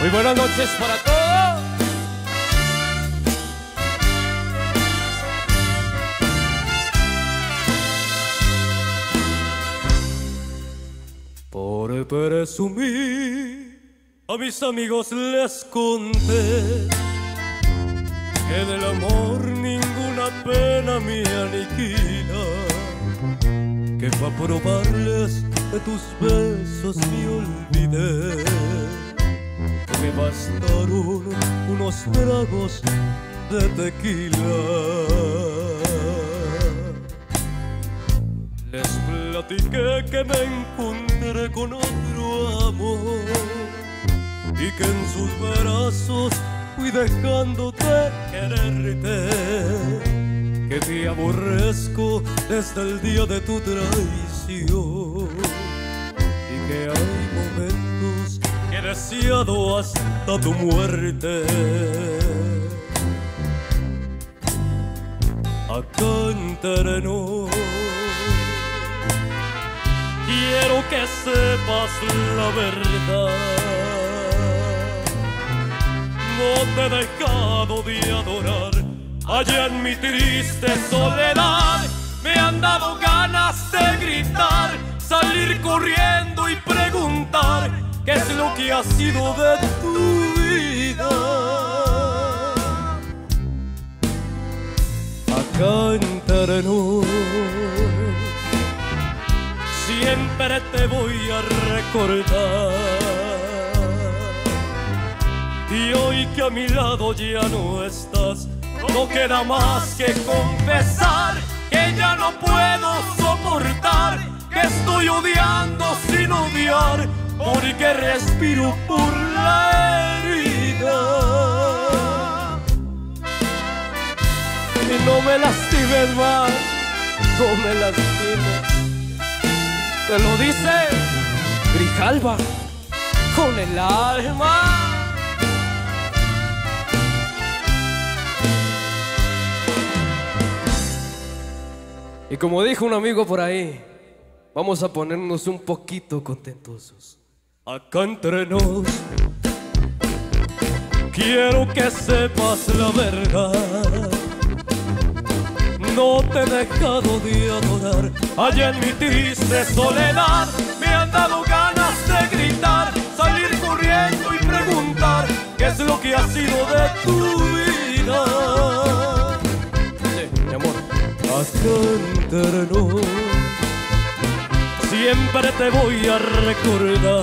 Muy buenas noches para todos. Por presumir, a mis amigos les conté que del amor ninguna pena me aniquila, que pa' probarles de tus besos me olvidé, que me bastaron unos tragos de tequila. Les platiqué que me encontré con otro amor y que en sus brazos fui dejando de quererte, que te aborrezco desde el día de tu traición y que hay momentos que he deseado hasta tu muerte. Acá entre nos quiero que sepas la verdad. No te he dejado de adorar. Allá en mi triste soledad me han dado ganas de gritar, salir corriendo y preguntar qué es lo que ha sido de tu vida. Acá entre nos siempre te voy a recordar, y hoy que a mi lado ya no estás, no queda más que confesar que ya no puedo soportar, que estoy odiando sin odiar, porque respiro por la herida. Y no me lastimes más, no me lastimes. Te lo dice Grijalva con el alma. Y como dijo un amigo por ahí, vamos a ponernos un poquito contentosos. Acá entre nos quiero que sepas la verdad. No te he dejado de adorar. Allá en mi triste soledad me han dado ganas de gritar, salir corriendo y preguntar qué es lo que ha sido de tu vida. Sí, mi amor. Acá entre nos siempre te voy a recordar,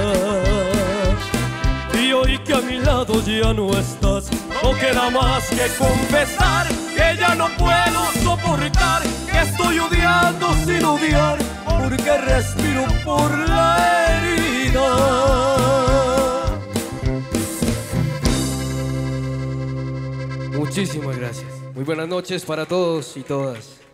y hoy que a mi lado ya no estás, no queda más que confesar que ya no puedo soportar, que estoy odiando sin odiar, porque respiro por la herida. Muchísimas gracias. Muy buenas noches para todos y todas.